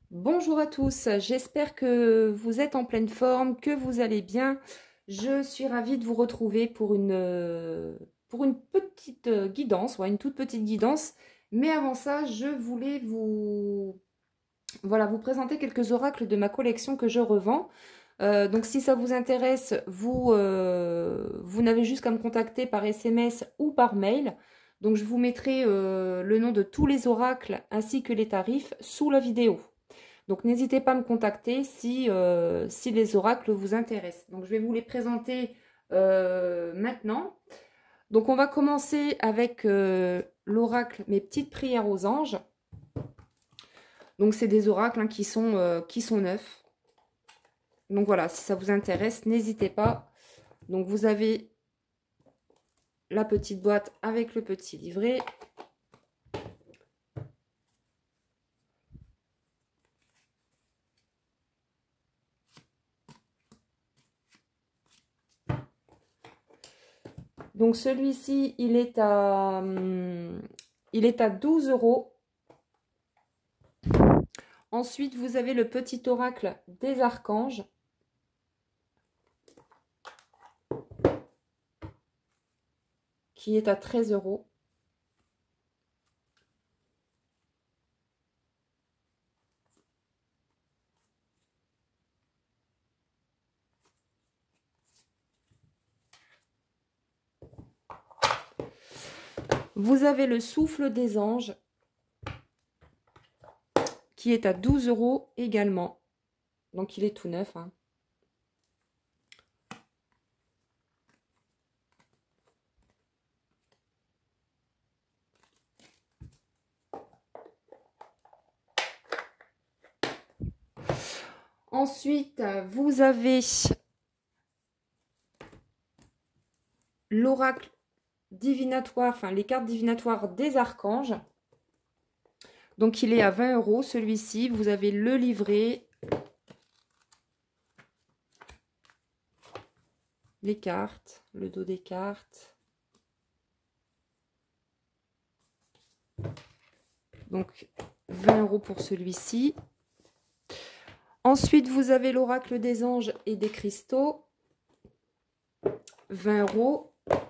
Bonjour à tous, j'espère que vous êtes en pleine forme, que vous allez bien. Je suis ravie de vous retrouver pour une petite guidance, une toute petite guidance. Mais avant ça, je voulais vous présenter quelques oracles de ma collection que je revends. Donc si ça vous intéresse, vous n'avez juste qu'à me contacter par SMS ou par mail. Donc je vous mettrai le nom de tous les oracles ainsi que les tarifs sous la vidéo. Donc n'hésitez pas à me contacter si les oracles vous intéressent. Donc je vais vous les présenter maintenant. Donc on va commencer avec l'oracle Mes petites prières aux anges. Donc c'est des oracles qui sont neufs. Donc voilà, si ça vous intéresse, n'hésitez pas. Donc vous avez la petite boîte avec le petit livret. Donc celui-ci, il est à 12 euros. Ensuite, vous avez le petit oracle des archanges. Qui est à 13 euros. Vous avez le souffle des anges qui est à 12 euros également. Donc il est tout neuf. Ensuite, vous avez l'oracle divinatoire, enfin les cartes divinatoires des archanges. Donc il est à 20 euros celui-ci. Vous avez le livret, les cartes, le dos des cartes. Donc 20 euros pour celui-ci. Ensuite, vous avez l'oracle des anges et des cristaux. 20 euros.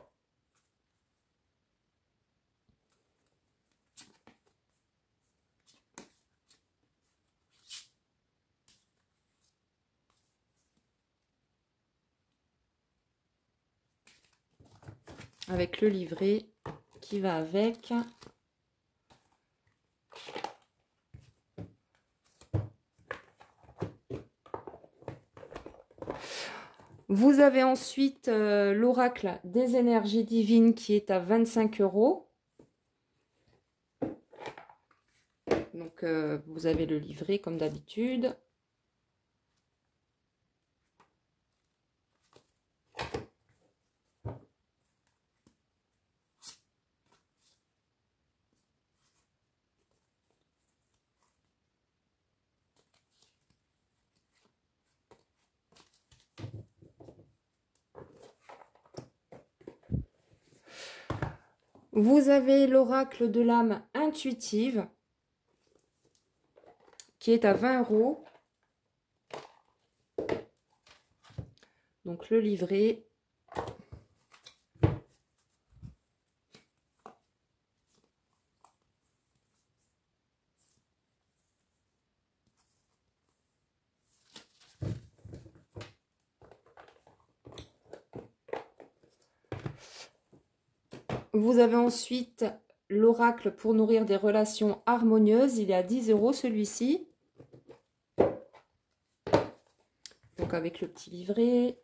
Avec le livret qui va avec. Vous avez ensuite l'oracle des énergies divines qui est à 25 euros. Donc vous avez le livret comme d'habitude. Vous avez l'oracle de l'âme intuitive qui est à 20 euros. Donc le livret. Vous avez ensuite l'oracle pour nourrir des relations harmonieuses. Il est à 10 euros celui-ci. Donc avec le petit livret.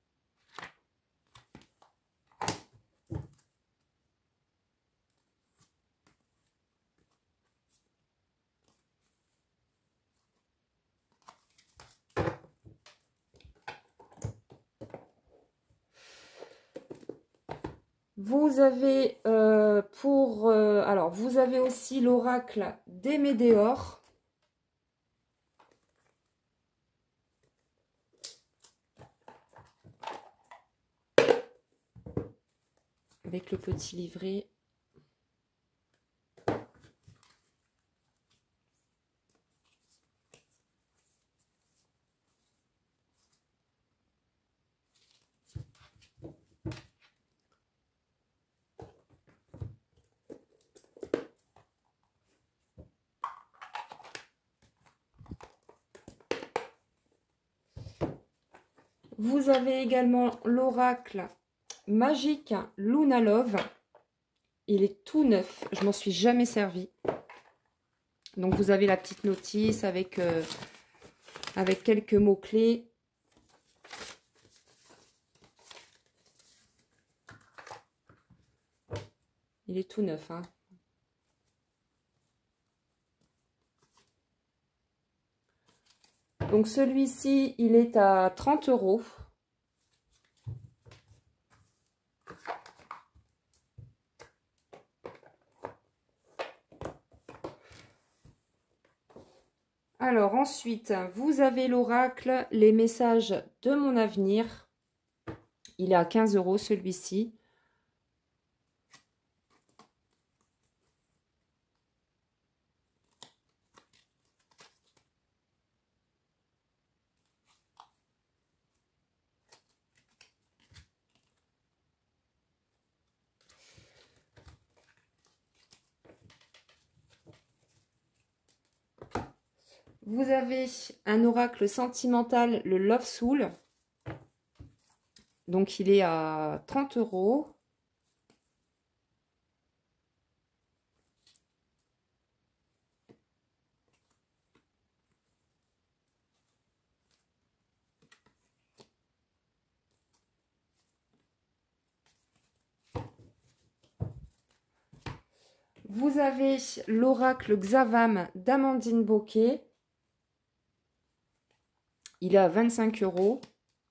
Vous avez alors vous avez aussi l'oracle des météores. Avec le petit livret. Vous avez également l'oracle magique Luna Love. Il est tout neuf, je m'en suis jamais servi. Donc vous avez la petite notice avec, avec quelques mots-clés. Il est tout neuf, hein. Donc celui-ci, il est à 30 €. Alors ensuite, vous avez l'oracle Les messages de mon avenir. Il est à 15 € celui-ci. Vous avez un oracle sentimental, le Love Soul. Donc, il est à 30 €. Vous avez l'oracle Xavam d'Amandine Bocquet. Il est à 25 €.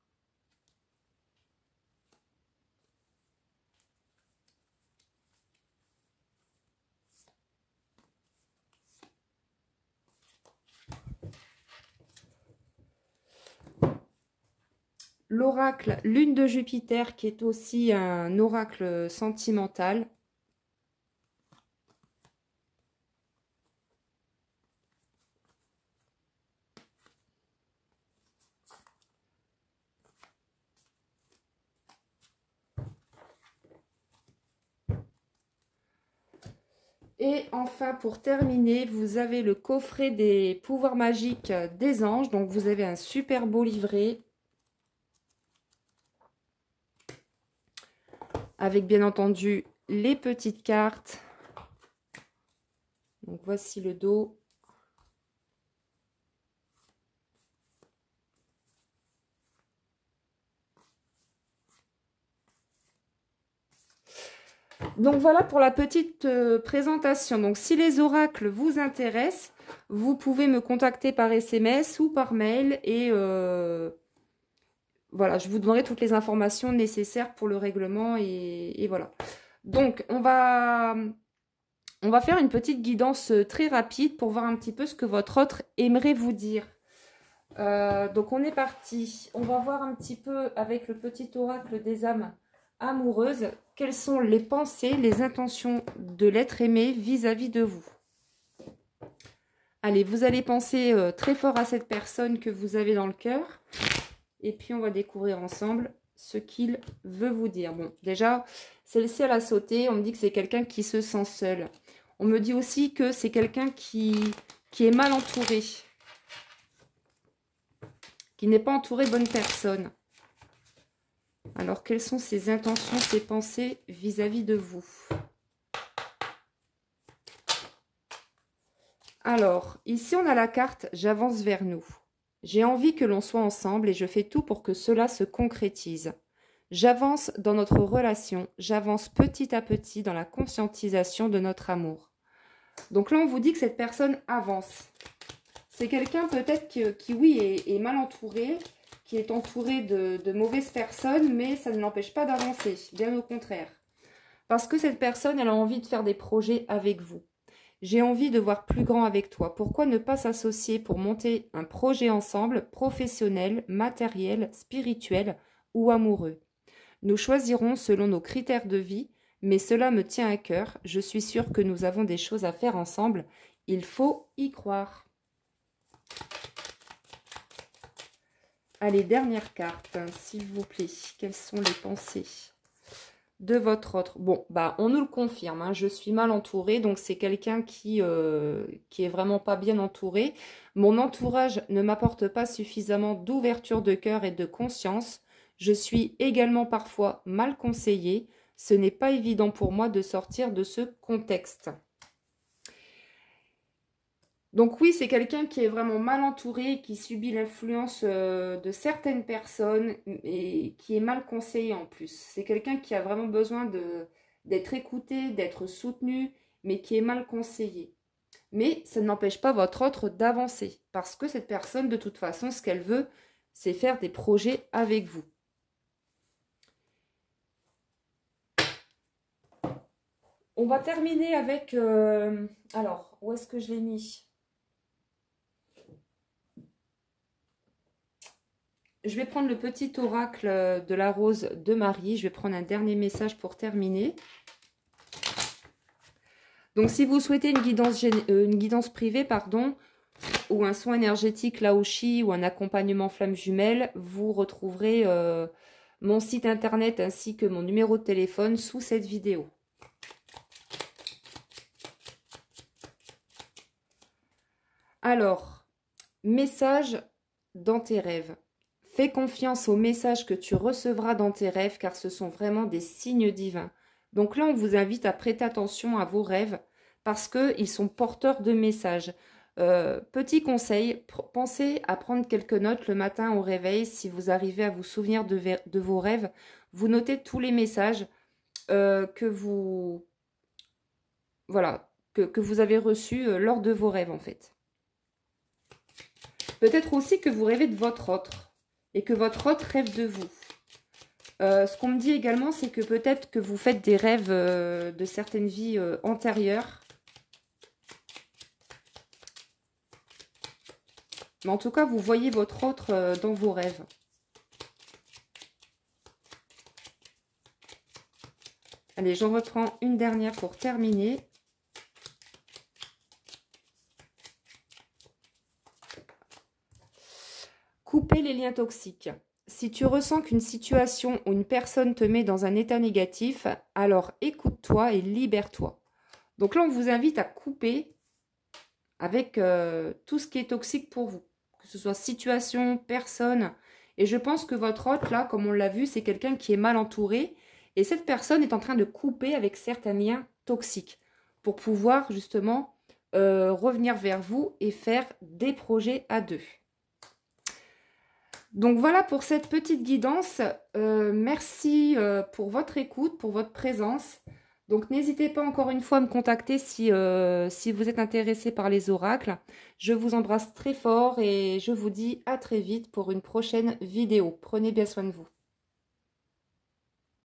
L'oracle Lune de Jupiter, qui est aussi un oracle sentimental. Et enfin, pour terminer, vous avez le coffret des pouvoirs magiques des anges. Donc, vous avez un super beau livret. Avec, bien entendu, les petites cartes. Donc, voici le dos. Donc voilà pour la petite présentation. Donc si les oracles vous intéressent, vous pouvez me contacter par SMS ou par mail et voilà, je vous donnerai toutes les informations nécessaires pour le règlement et voilà. Donc on va faire une petite guidance très rapide pour voir un petit peu ce que votre autre aimerait vous dire. Donc on est parti. On va voir un petit peu avec le petit oracle des âmes amoureuses, quelles sont les pensées, les intentions de l'être aimé vis-à-vis de vous. Allez, vous allez penser très fort à cette personne que vous avez dans le cœur. Et puis, on va découvrir ensemble ce qu'il veut vous dire. Bon, déjà, celle-ci, elle a sauté. On me dit que c'est quelqu'un qui se sent seul. On me dit aussi que c'est quelqu'un qui est mal entouré. Qui n'est pas entouré de bonnes personnes. Alors, quelles sont ses intentions, ses pensées vis-à-vis de vous? Alors, ici, on a la carte « J'avance vers nous ». J'ai envie que l'on soit ensemble et je fais tout pour que cela se concrétise. J'avance dans notre relation, j'avance petit à petit dans la conscientisation de notre amour. Donc là, on vous dit que cette personne avance. C'est quelqu'un peut-être qui, oui, est mal entouré, qui est entouré de mauvaises personnes, mais ça ne l'empêche pas d'avancer, bien au contraire. Parce que cette personne, elle a envie de faire des projets avec vous. J'ai envie de voir plus grand avec toi. Pourquoi ne pas s'associer pour monter un projet ensemble, professionnel, matériel, spirituel ou amoureux? Nous choisirons selon nos critères de vie, mais cela me tient à cœur. Je suis sûre que nous avons des choses à faire ensemble. Il faut y croire. Allez, dernière carte, s'il vous plaît. Quelles sont les pensées de votre autre. Bon, bah, on nous le confirme, hein, je suis mal entourée, donc c'est quelqu'un qui est vraiment pas bien entouré. Mon entourage ne m'apporte pas suffisamment d'ouverture de cœur et de conscience. Je suis également parfois mal conseillée. Ce n'est pas évident pour moi de sortir de ce contexte. Donc oui, c'est quelqu'un qui est vraiment mal entouré, qui subit l'influence de certaines personnes et qui est mal conseillé en plus. C'est quelqu'un qui a vraiment besoin d'être écouté, d'être soutenu, mais qui est mal conseillé. Mais ça n'empêche pas votre autre d'avancer, parce que cette personne, de toute façon, ce qu'elle veut, c'est faire des projets avec vous. On va terminer avec... alors, où est-ce que je l'ai mis ? Je vais prendre le petit oracle de la rose de Marie. Je vais prendre un dernier message pour terminer. Donc, si vous souhaitez une guidance privée, pardon, ou un soin énergétique Laoshi ou un accompagnement flamme jumelle, vous retrouverez mon site internet ainsi que mon numéro de téléphone sous cette vidéo. Alors, message dans tes rêves. Fais confiance aux messages que tu recevras dans tes rêves car ce sont vraiment des signes divins. Donc là, on vous invite à prêter attention à vos rêves parce qu'ils sont porteurs de messages. Petit conseil, pensez à prendre quelques notes le matin au réveil si vous arrivez à vous souvenir de vos rêves. Vous notez tous les messages que vous avez reçus lors de vos rêves en fait. Peut-être aussi que vous rêvez de votre autre et que votre autre rêve de vous. Ce qu'on me dit également, c'est que peut-être que vous faites des rêves de certaines vies antérieures. Mais en tout cas, vous voyez votre autre dans vos rêves. Allez, j'en reprends une dernière pour terminer. Couper les liens toxiques. Si tu ressens qu'une situation ou une personne te met dans un état négatif, alors écoute-toi et libère-toi. Donc là, on vous invite à couper avec tout ce qui est toxique pour vous. Que ce soit situation, personne. Et je pense que votre hôte, là, comme on l'a vu, c'est quelqu'un qui est mal entouré. Et cette personne est en train de couper avec certains liens toxiques pour pouvoir justement revenir vers vous et faire des projets à deux. Donc voilà pour cette petite guidance. Merci pour votre écoute, pour votre présence. Donc n'hésitez pas encore une fois à me contacter si vous êtes intéressé par les oracles. Je vous embrasse très fort et je vous dis à très vite pour une prochaine vidéo. Prenez bien soin de vous.